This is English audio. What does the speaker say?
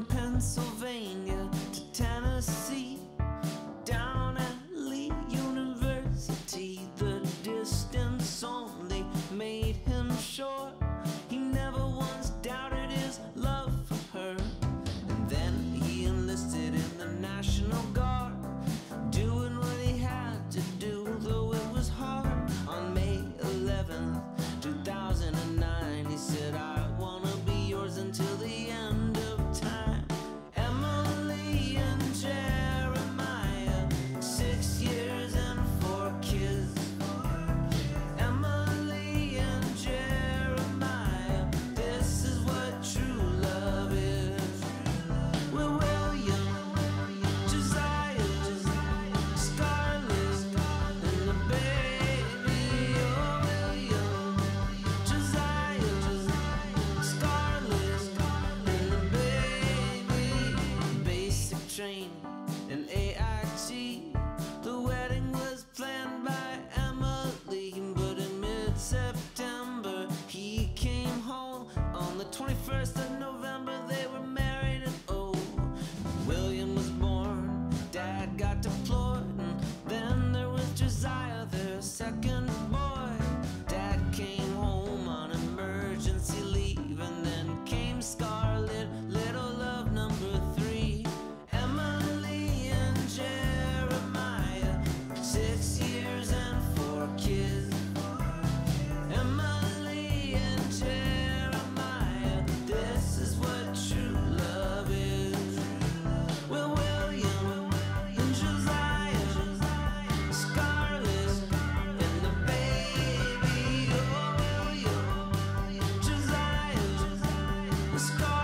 from Pennsylvania to Tennessee, down at Lee University. The distance only made him sure. He never once doubted his love for her. And then he enlisted in the National Guard, doing what he had to do, though it was hard. On May 11th, 2009, he said, I wanna be yours until the end of time. Emily and Jeremiah, 6 years and 4 kids. Emily and Jeremiah, this is what true love is. We're William, Josiah, Scarlett, and the baby. Oh, William, Josiah, Scarlett, and the baby. Basic training and AIT. The wedding was planned by Emily, but in mid-September he came home. On the 21st of November they were married, and oh, William was born. Dad got deployed, and then there was Josiah, their second boy. Dad came home on emergency leave, and then came Scarlett, little love number 3. Emily and Jeremiah, 6 years and 4 kids. Emily and Jeremiah, this is what true love is. Well, William and Josiah, Scarlett, and the baby. Oh, William, Josiah, Scarlett.